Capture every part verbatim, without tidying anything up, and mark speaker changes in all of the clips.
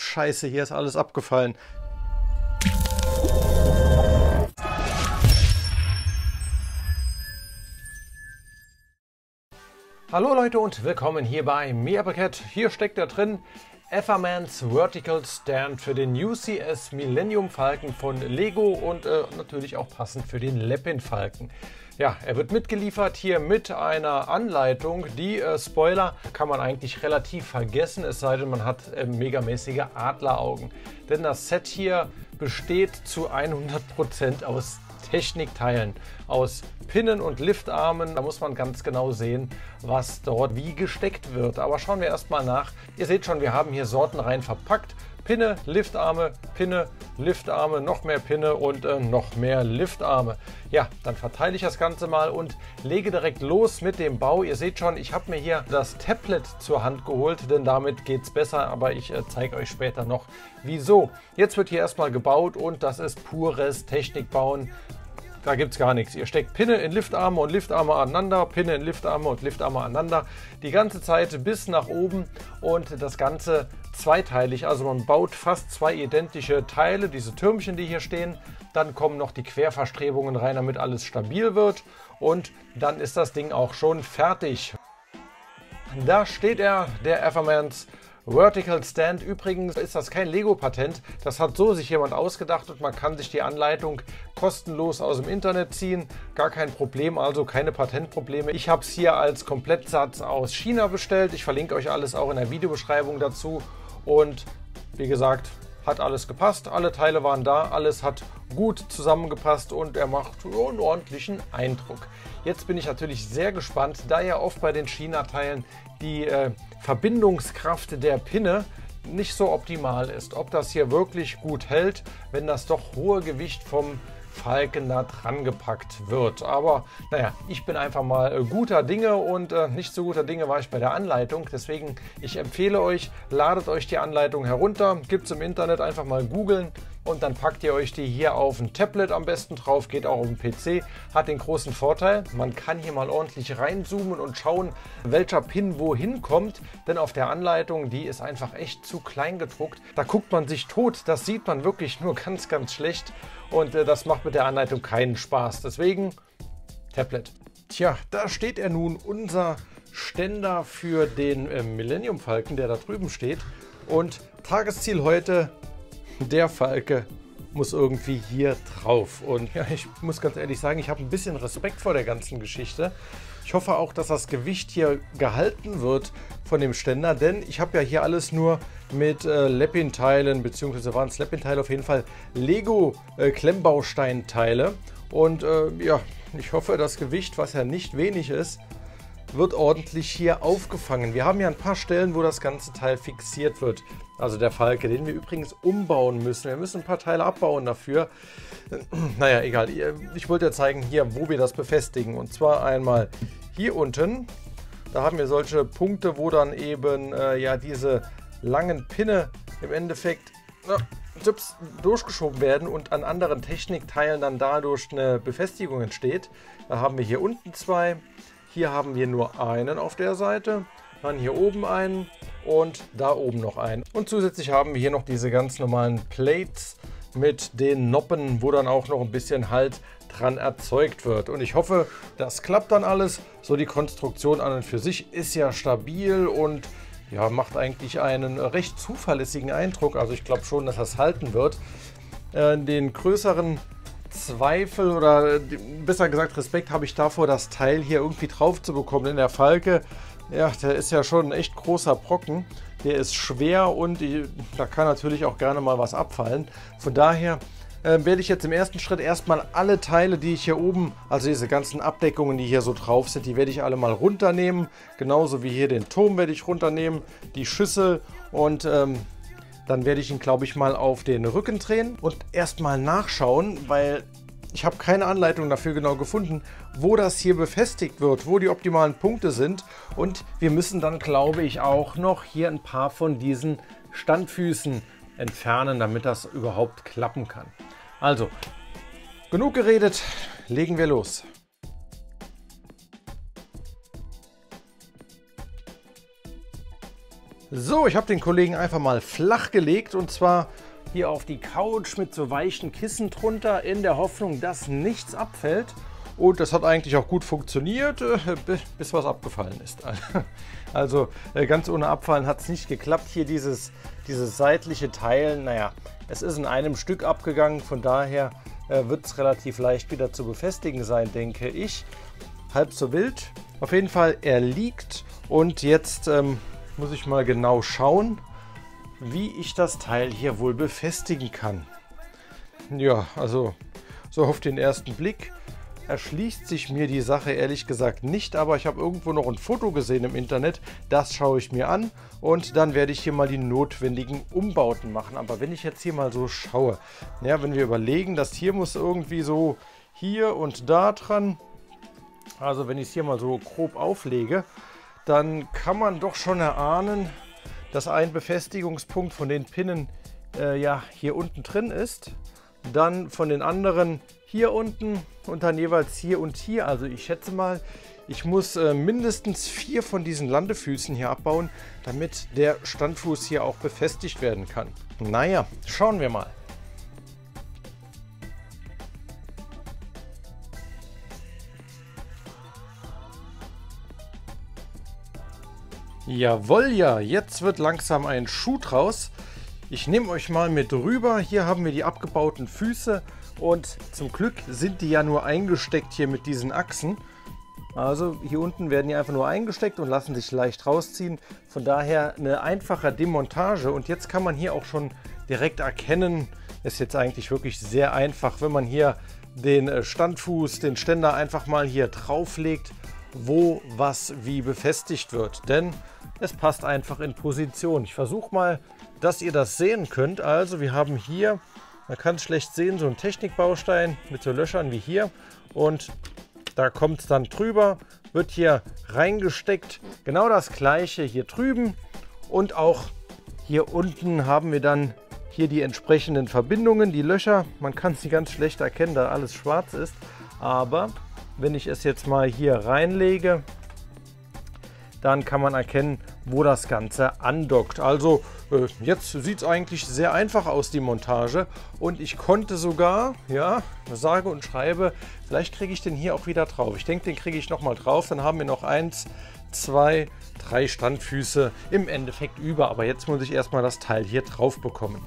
Speaker 1: Scheiße, hier ist alles abgefallen. Hallo Leute und willkommen hier bei MegaPaket. Hier steckt er drin, Evermans Vertical Stand für den U C S Millennium Falcon von Lego und äh, natürlich auch passend für den Lepin Falcon. Ja, er wird mitgeliefert hier mit einer Anleitung. Die äh, Spoiler kann man eigentlich relativ vergessen, es sei denn man hat äh, megamäßige Adleraugen. Denn das Set hier besteht zu hundert Prozent aus Technikteilen, aus Pinnen und Liftarmen. Da muss man ganz genau sehen, was dort wie gesteckt wird. Aber schauen wir erstmal nach. Ihr seht schon, wir haben hier sortenrein verpackt. Pinne, Liftarme, Pinne, Liftarme, noch mehr Pinne und äh, noch mehr Liftarme. Ja, dann verteile ich das Ganze mal und lege direkt los mit dem Bau. Ihr seht schon, ich habe mir hier das Tablet zur Hand geholt, denn damit geht es besser, aber ich äh, zeige euch später noch wieso. Jetzt wird hier erstmal gebaut und das ist pures Technikbauen. Da gibt es gar nichts. Ihr steckt Pinne in Liftarme und Liftarme aneinander, Pinne in Liftarme und Liftarme aneinander. Die ganze Zeit bis nach oben und das Ganze zweiteilig. Also man baut fast zwei identische Teile, diese Türmchen, die hier stehen. Dann kommen noch die Querverstrebungen rein, damit alles stabil wird. Und dann ist das Ding auch schon fertig. Da steht er, der Evermans Vertical Stand. Übrigens ist das kein Lego-Patent, das hat so sich jemand ausgedacht und man kann sich die Anleitung kostenlos aus dem Internet ziehen. Gar kein Problem, also keine Patentprobleme. Ich habe es hier als Komplettsatz aus China bestellt. Ich verlinke euch alles auch in der Videobeschreibung dazu und wie gesagt, hat alles gepasst, alle Teile waren da, alles hat gut zusammengepasst und er macht einen ordentlichen Eindruck. Jetzt bin ich natürlich sehr gespannt, da ja oft bei den China-Teilen die äh, Verbindungskraft der Pinne nicht so optimal ist. Ob das hier wirklich gut hält, wenn das doch hohe Gewicht vom Falcon da dran gepackt wird. Aber naja, ich bin einfach mal äh, guter Dinge und äh, nicht so guter Dinge war ich bei der Anleitung. Deswegen, ich empfehle euch, ladet euch die Anleitung herunter, gibt es im Internet, einfach mal googeln und dann packt ihr euch die hier auf ein Tablet am besten drauf, geht auch auf den P C. Hat den großen Vorteil, man kann hier mal ordentlich reinzoomen und schauen, welcher Pin wohin kommt. Denn auf der Anleitung, die ist einfach echt zu klein gedruckt. Da guckt man sich tot, das sieht man wirklich nur ganz, ganz schlecht. Und äh, das macht mit der Anleitung keinen Spaß. Deswegen Tablet. Tja, da steht er nun, unser Ständer für den äh, Millennium Falcon, der da drüben steht. Und Tagesziel heute, der Falke muss irgendwie hier drauf. Und ja, ich muss ganz ehrlich sagen, ich habe ein bisschen Respekt vor der ganzen Geschichte. Ich hoffe auch, dass das Gewicht hier gehalten wird von dem Ständer, denn ich habe ja hier alles nur mit äh, Lepin-Teilen, beziehungsweise waren es Lepin-Teile, auf jeden Fall Lego-Klemmbausteinteile. Äh, Und äh, ja, ich hoffe, das Gewicht, was ja nicht wenig ist, wird ordentlich hier aufgefangen. Wir haben ja ein paar Stellen, wo das ganze Teil fixiert wird. Also der Falke, den wir übrigens umbauen müssen. Wir müssen ein paar Teile abbauen dafür. Naja, egal. Ich wollte ja zeigen hier, wo wir das befestigen. Und zwar einmal hier unten. Da haben wir solche Punkte, wo dann eben äh, ja diese langen Pinne im Endeffekt na, tips, durchgeschoben werden und an anderen Technikteilen dann dadurch eine Befestigung entsteht. Da haben wir hier unten zwei. Hier haben wir nur einen auf der Seite, dann hier oben einen und da oben noch einen. Und zusätzlich haben wir hier noch diese ganz normalen Plates mit den Noppen, wo dann auch noch ein bisschen Halt dran erzeugt wird. Und ich hoffe, das klappt dann alles. So, die Konstruktion an und für sich ist ja stabil und ja, macht eigentlich einen recht zuverlässigen Eindruck. Also ich glaube schon, dass das halten wird. Äh, den größeren Zweifel oder besser gesagt Respekt habe ich davor, das Teil hier irgendwie drauf zu bekommen. Denn der Falke, ja, der ist ja schon ein echt großer Brocken. Der ist schwer und die, da kann natürlich auch gerne mal was abfallen. Von daher äh, werde ich jetzt im ersten Schritt erstmal alle Teile, die ich hier oben, also diese ganzen Abdeckungen, die hier so drauf sind, die werde ich alle mal runternehmen. Genauso wie hier den Turm werde ich runternehmen, die Schüssel und ähm, dann werde ich ihn, glaube ich, mal auf den Rücken drehen und erstmal nachschauen, weil ich habe keine Anleitung dafür genau gefunden, wo das hier befestigt wird, wo die optimalen Punkte sind. Und wir müssen dann, glaube ich, auch noch hier ein paar von diesen Standfüßen entfernen, damit das überhaupt klappen kann. Also, genug geredet, legen wir los. So, ich habe den Kollegen einfach mal flach gelegt und zwar hier auf die Couch mit so weichen Kissen drunter, in der Hoffnung, dass nichts abfällt. Und das hat eigentlich auch gut funktioniert, bis was abgefallen ist. Also ganz ohne Abfallen hat es nicht geklappt. Hier dieses, dieses seitliche Teil, naja, es ist in einem Stück abgegangen, von daher wird es relativ leicht wieder zu befestigen sein, denke ich. Halb so wild. Auf jeden Fall, er liegt und jetzt ähm, muss ich mal genau schauen, wie ich das Teil hier wohl befestigen kann. Ja, also so auf den ersten Blick erschließt sich mir die Sache ehrlich gesagt nicht, aber ich habe irgendwo noch ein Foto gesehen im Internet, das schaue ich mir an und dann werde ich hier mal die notwendigen Umbauten machen. Aber wenn ich jetzt hier mal so schaue, ja, wenn wir überlegen, das hier muss irgendwie so hier und da dran, also wenn ich es hier mal so grob auflege, dann kann man doch schon erahnen, dass ein Befestigungspunkt von den Pinnen äh, ja hier unten drin ist, dann von den anderen hier unten und dann jeweils hier und hier. Also ich schätze mal, ich muss äh, mindestens vier von diesen Landefüßen hier abbauen, damit der Standfuß hier auch befestigt werden kann. Naja, schauen wir mal. Jawohl, ja, jetzt wird langsam ein Schuh draus. Ich nehme euch mal mit rüber. Hier haben wir die abgebauten Füße und zum Glück sind die ja nur eingesteckt hier mit diesen Achsen. Also hier unten werden die einfach nur eingesteckt und lassen sich leicht rausziehen. Von daher eine einfache Demontage und jetzt kann man hier auch schon direkt erkennen, ist jetzt eigentlich wirklich sehr einfach, wenn man hier den Standfuß, den Ständer einfach mal hier drauflegt, wo was wie befestigt wird, denn es passt einfach in Position. Ich versuche mal, dass ihr das sehen könnt. Also wir haben hier, man kann es schlecht sehen, so einen Technikbaustein mit so Löchern wie hier und da kommt es dann drüber, wird hier reingesteckt. Genau das gleiche hier drüben und auch hier unten haben wir dann hier die entsprechenden Verbindungen, die Löcher. Man kann sie ganz schlecht erkennen, da alles schwarz ist, aber wenn ich es jetzt mal hier reinlege, dann kann man erkennen, wo das Ganze andockt. Also äh, jetzt sieht es eigentlich sehr einfach aus, die Montage. Und ich konnte sogar, ja, sage und schreibe, vielleicht kriege ich den hier auch wieder drauf. Ich denke, den kriege ich noch mal drauf. Dann haben wir noch eins, zwei, drei Standfüße im Endeffekt über. Aber jetzt muss ich erstmal das Teil hier drauf bekommen.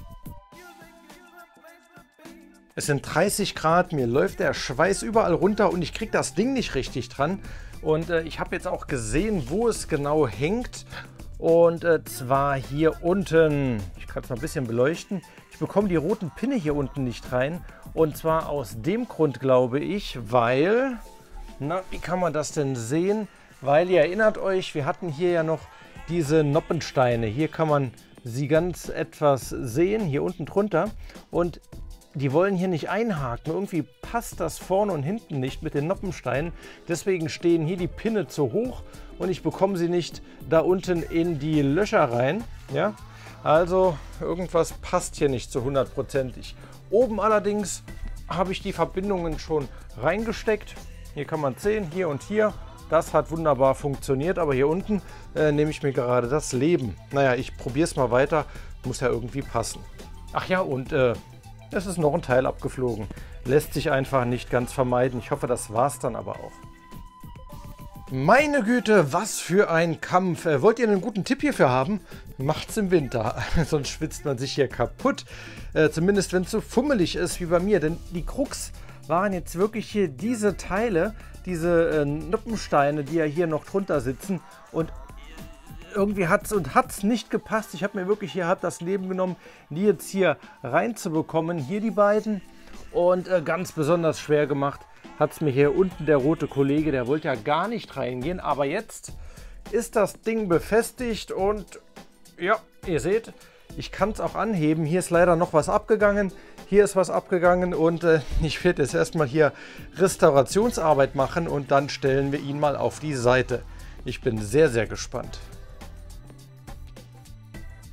Speaker 1: Es sind dreißig Grad, mir läuft der Schweiß überall runter und ich kriege das Ding nicht richtig dran. Und äh, ich habe jetzt auch gesehen, wo es genau hängt. Und äh, zwar hier unten. Ich kann es mal ein bisschen beleuchten. Ich bekomme die roten Pinne hier unten nicht rein. Und zwar aus dem Grund, glaube ich, weil... Na, wie kann man das denn sehen? Weil ihr erinnert euch, wir hatten hier ja noch diese Noppensteine. Hier kann man sie ganz etwas sehen, hier unten drunter. Und die wollen hier nicht einhaken. Irgendwie passt das vorne und hinten nicht mit den Noppensteinen. Deswegen stehen hier die Pinne zu hoch und ich bekomme sie nicht da unten in die Löcher rein. Ja? Also irgendwas passt hier nicht zu hundertprozentig. Oben allerdings habe ich die Verbindungen schon reingesteckt. Hier kann man sehen, hier und hier. Das hat wunderbar funktioniert, aber hier unten äh, nehme ich mir gerade das Leben. Naja, ich probiere es mal weiter. Muss ja irgendwie passen. Ach ja, und... Äh, Es ist noch ein Teil abgeflogen. Lässt sich einfach nicht ganz vermeiden. Ich hoffe, das war's dann aber auch. Meine Güte, was für ein Kampf. Äh, wollt ihr einen guten Tipp hierfür haben? Macht's im Winter, sonst schwitzt man sich hier kaputt. Äh, zumindest wenn es so fummelig ist wie bei mir. Denn die Krux waren jetzt wirklich hier diese Teile, diese äh, Noppensteine, die ja hier noch drunter sitzen. Und irgendwie hat es und hat es nicht gepasst. Ich habe mir wirklich hier hab das Leben genommen, die jetzt hier reinzubekommen. Hier die beiden. Und äh, ganz besonders schwer gemacht hat es mir hier unten der rote Kollege. Der wollte ja gar nicht reingehen. Aber jetzt ist das Ding befestigt. Und ja, ihr seht, ich kann es auch anheben. Hier ist leider noch was abgegangen. Hier ist was abgegangen. Und äh, ich werde jetzt erstmal hier Restaurationsarbeit machen. Und dann stellen wir ihn mal auf die Seite. Ich bin sehr, sehr gespannt.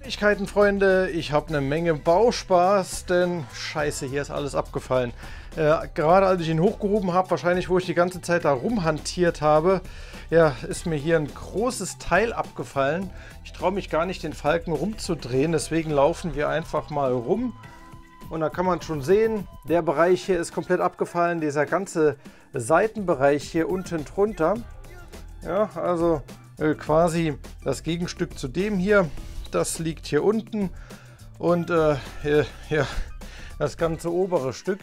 Speaker 1: Ewigkeiten, Freunde. Ich habe eine Menge Bauspaß, denn scheiße, hier ist alles abgefallen. Äh, gerade als ich ihn hochgehoben habe, wahrscheinlich wo ich die ganze Zeit da rumhantiert habe, ja, ist mir hier ein großes Teil abgefallen. Ich traue mich gar nicht, den Falken rumzudrehen, deswegen laufen wir einfach mal rum. Und da kann man schon sehen, der Bereich hier ist komplett abgefallen, dieser ganze Seitenbereich hier unten drunter. Ja, also äh, quasi das Gegenstück zu dem hier, das liegt hier unten. Und äh, hier, ja, das ganze obere Stück,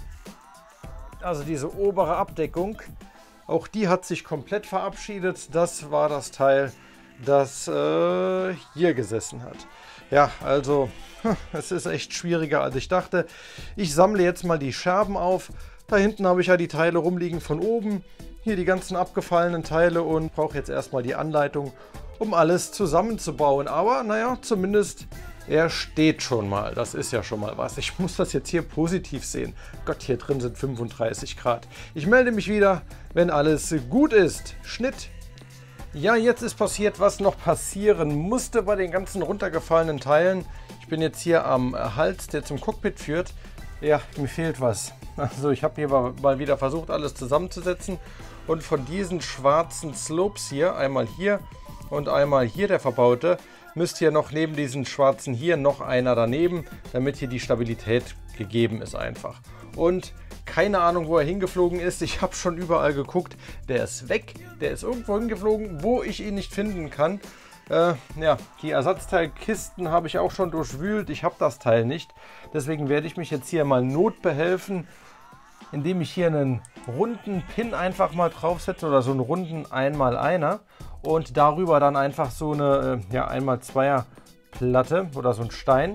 Speaker 1: also diese obere Abdeckung, auch die hat sich komplett verabschiedet. Das war das Teil, das äh, hier gesessen hat. Ja, also es ist echt schwieriger, als ich dachte. Ich sammle jetzt mal die Scherben auf. Da hinten habe ich ja die Teile rumliegen von oben. Hier die ganzen abgefallenen Teile und brauche jetzt erstmal die Anleitung, um alles zusammenzubauen. Aber naja, zumindest er steht schon mal. Das ist ja schon mal was. Ich muss das jetzt hier positiv sehen. Gott, hier drin sind fünfunddreißig Grad. Ich melde mich wieder, wenn alles gut ist. Schnitt. Ja, jetzt ist passiert, was noch passieren musste bei den ganzen runtergefallenen Teilen. Ich bin jetzt hier am Hals, der zum Cockpit führt. Ja, mir fehlt was. Also ich habe hier mal wieder versucht, alles zusammenzusetzen. Und von diesen schwarzen Slopes hier, einmal hier und einmal hier der verbaute, müsste hier noch neben diesen schwarzen hier noch einer daneben, damit hier die Stabilität gegeben ist einfach. Und keine Ahnung, wo er hingeflogen ist. Ich habe schon überall geguckt. Der ist weg. Der ist irgendwo hingeflogen, wo ich ihn nicht finden kann. Äh, ja, die Ersatzteilkisten habe ich auch schon durchwühlt. Ich habe das Teil nicht. Deswegen werde ich mich jetzt hier mal notbehelfen, indem ich hier einen runden Pin einfach mal draufsetze oder so einen runden einmal einer und darüber dann einfach so eine ja, einmal zweier Platte oder so ein Stein.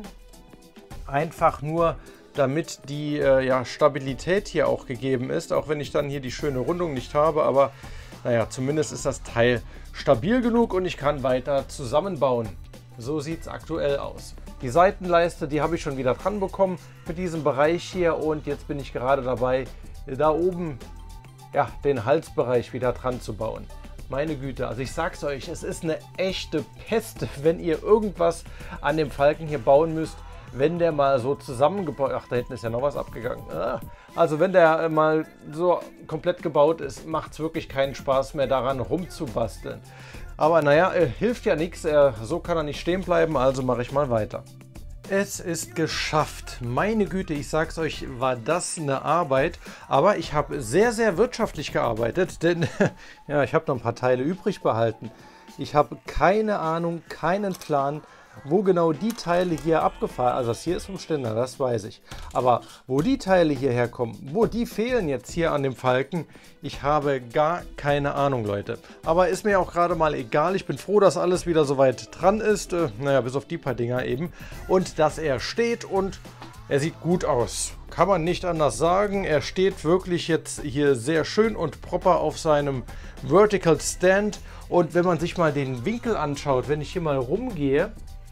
Speaker 1: Einfach nur, damit die äh, ja, Stabilität hier auch gegeben ist, auch wenn ich dann hier die schöne Rundung nicht habe, aber naja, zumindest ist das Teil stabil genug und ich kann weiter zusammenbauen. So sieht es aktuell aus. Die Seitenleiste, die habe ich schon wieder dran bekommen mit diesem Bereich hier und jetzt bin ich gerade dabei, da oben ja, den Halsbereich wieder dran zu bauen. Meine Güte, also ich sag's euch, es ist eine echte Pest, wenn ihr irgendwas an dem Falken hier bauen müsst, wenn der mal so zusammengebaut, ach, da hinten ist ja noch was abgegangen. Also wenn der mal so komplett gebaut ist, macht es wirklich keinen Spaß mehr daran rumzubasteln. Aber naja, äh, hilft ja nichts, äh, so kann er nicht stehen bleiben, also mache ich mal weiter. Es ist geschafft. Meine Güte, ich sag's euch, war das eine Arbeit. Aber ich habe sehr, sehr wirtschaftlich gearbeitet, denn ja, ich habe noch ein paar Teile übrig behalten. Ich habe keine Ahnung, keinen Plan, wo genau die Teile hier abgefallen, also das hier ist vom Ständer, das weiß ich. Aber wo die Teile hierher kommen, wo die fehlen jetzt hier an dem Falken, ich habe gar keine Ahnung, Leute. Aber ist mir auch gerade mal egal, ich bin froh, dass alles wieder soweit dran ist, äh, naja, bis auf die paar Dinger eben. Und dass er steht und er sieht gut aus. Kann man nicht anders sagen, er steht wirklich jetzt hier sehr schön und proper auf seinem Vertical Stand. Und wenn man sich mal den Winkel anschaut, wenn ich hier mal rumgehe,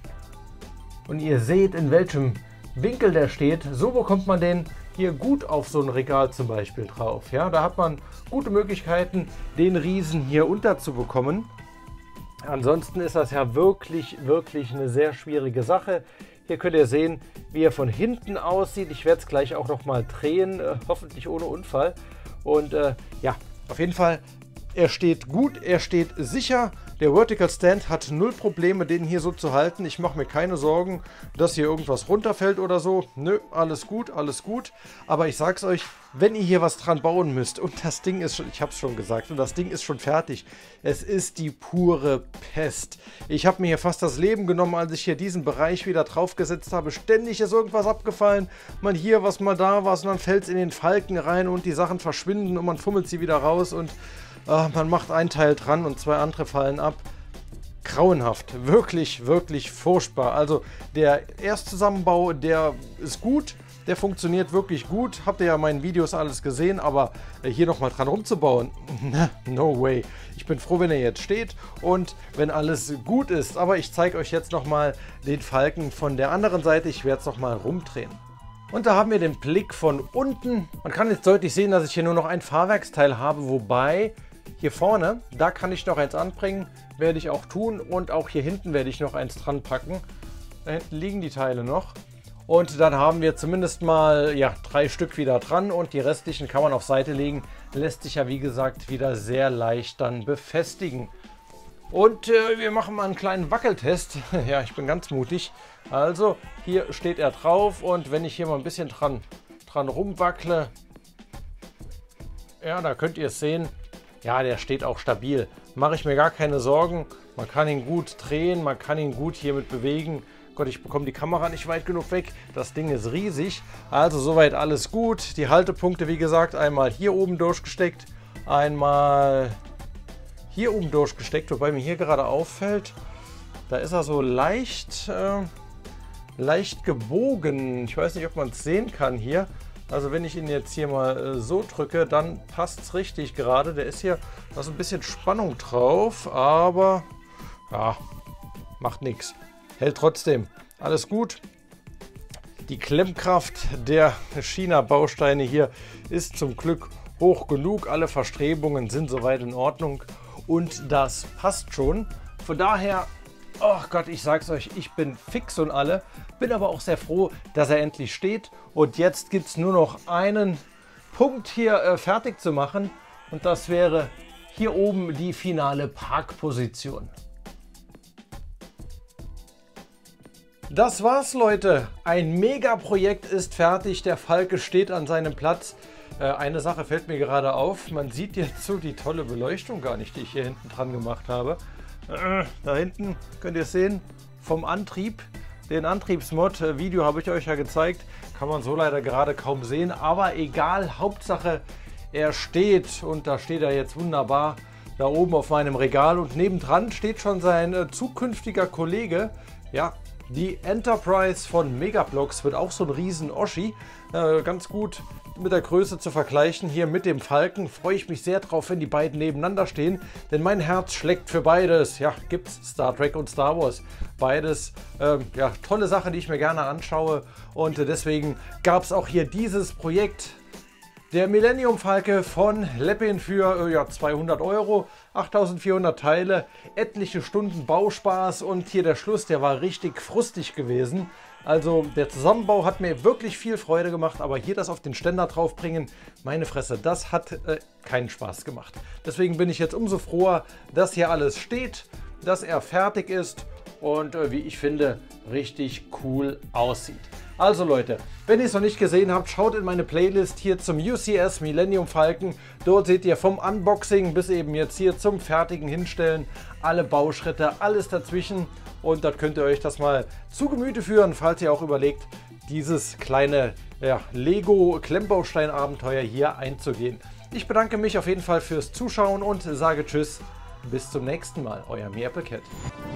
Speaker 1: und ihr seht, in welchem Winkel der steht, so bekommt man den hier gut auf so ein Regal zum Beispiel drauf. Ja, da hat man gute Möglichkeiten, den Riesen hier unterzubekommen. Ansonsten ist das ja wirklich, wirklich eine sehr schwierige Sache. Hier könnt ihr sehen, wie er von hinten aussieht. Ich werde es gleich auch noch mal drehen, äh, hoffentlich ohne Unfall. Und äh, ja, auf jeden Fall, er steht gut, er steht sicher. Der Vertical Stand hat null Probleme, den hier so zu halten. Ich mache mir keine Sorgen, dass hier irgendwas runterfällt oder so. Nö, alles gut, alles gut. Aber ich sag's euch, wenn ihr hier was dran bauen müsst und das Ding ist schon, ich habe es schon gesagt, und das Ding ist schon fertig. Es ist die pure Pest. Ich habe mir hier fast das Leben genommen, als ich hier diesen Bereich wieder draufgesetzt habe. Ständig ist irgendwas abgefallen. Mal hier was, mal da was und dann fällt es in den Falken rein und die Sachen verschwinden und man fummelt sie wieder raus und Uh, man macht ein Teil dran und zwei andere fallen ab. Grauenhaft. Wirklich, wirklich furchtbar. Also der Erstzusammenbau, der ist gut. Der funktioniert wirklich gut. Habt ihr ja in meinen Videos alles gesehen. Aber hier nochmal dran rumzubauen, no way. Ich bin froh, wenn er jetzt steht und wenn alles gut ist. Aber ich zeige euch jetzt nochmal den Falken von der anderen Seite. Ich werde es nochmal rumdrehen. Und da haben wir den Blick von unten. Man kann jetzt deutlich sehen, dass ich hier nur noch ein Fahrwerksteil habe, wobei hier vorne, da kann ich noch eins anbringen, werde ich auch tun und auch hier hinten werde ich noch eins dran packen. Da hinten liegen die Teile noch. Und dann haben wir zumindest mal ja, drei Stück wieder dran und die restlichen kann man auf Seite legen. Lässt sich ja wie gesagt wieder sehr leicht dann befestigen. Und äh, wir machen mal einen kleinen Wackeltest. Ja, ich bin ganz mutig. Also hier steht er drauf und wenn ich hier mal ein bisschen dran, dran rumwackle, ja, da könnt ihr es sehen. Ja, der steht auch stabil. Mache ich mir gar keine Sorgen. Man kann ihn gut drehen, man kann ihn gut hiermit bewegen. Gott, ich bekomme die Kamera nicht weit genug weg. Das Ding ist riesig. Also soweit alles gut. Die Haltepunkte, wie gesagt, einmal hier oben durchgesteckt, einmal hier oben durchgesteckt, wobei mir hier gerade auffällt, da ist er so leicht, äh, leicht gebogen. Ich weiß nicht, ob man es sehen kann hier. Also wenn ich ihn jetzt hier mal äh, so drücke, dann passt es richtig gerade. Der ist hier, da ist ein bisschen Spannung drauf, aber ja, macht nichts. Hält trotzdem. Alles gut. Die Klemmkraft der China-Bausteine hier ist zum Glück hoch genug. Alle Verstrebungen sind soweit in Ordnung und das passt schon. Von daher, oh Gott, ich sag's euch, ich bin fix und alle. Bin aber auch sehr froh, dass er endlich steht. Und jetzt gibt es nur noch einen Punkt hier äh, fertig zu machen. Und das wäre hier oben die finale Parkposition. Das war's, Leute. Ein Mega-Projekt ist fertig. Der Falke steht an seinem Platz. Äh, eine Sache fällt mir gerade auf. Man sieht jetzt so die tolle Beleuchtung gar nicht, die ich hier hinten dran gemacht habe. Äh, da hinten könnt ihr es sehen, vom Antrieb. Den Antriebsmod-Video habe ich euch ja gezeigt. Kann man so leider gerade kaum sehen. Aber egal, Hauptsache er steht. Und da steht er jetzt wunderbar da oben auf meinem Regal. Und nebendran steht schon sein äh, zukünftiger Kollege. Ja, die Enterprise von Megablocks wird auch so ein riesen Oschi. Äh, ganz gut mit der Größe zu vergleichen. Hier mit dem Falken freue ich mich sehr drauf, wenn die beiden nebeneinander stehen. Denn mein Herz schlägt für beides. Ja, gibt's Star Trek und Star Wars. Beides, ähm, ja, tolle Sachen, die ich mir gerne anschaue. Und äh, deswegen gab es auch hier dieses Projekt. Der Millennium Falke von Lepin für äh, ja, zweihundert Euro, achttausendvierhundert Teile, etliche Stunden Bauspaß und hier der Schluss, der war richtig frustig gewesen. Also der Zusammenbau hat mir wirklich viel Freude gemacht, aber hier das auf den Ständer draufbringen, meine Fresse, das hat äh, keinen Spaß gemacht. Deswegen bin ich jetzt umso froher, dass hier alles steht, dass er fertig ist und äh, wie ich finde, richtig cool aussieht. Also Leute, wenn ihr es noch nicht gesehen habt, schaut in meine Playlist hier zum U C S Millennium Falcon. Dort seht ihr vom Unboxing bis eben jetzt hier zum fertigen Hinstellen alle Bauschritte, alles dazwischen. Und dort könnt ihr euch das mal zu Gemüte führen, falls ihr auch überlegt, dieses kleine ja, Lego-Klemmbaustein-Abenteuer hier einzugehen. Ich bedanke mich auf jeden Fall fürs Zuschauen und sage Tschüss, bis zum nächsten Mal, euer MeerapleCat.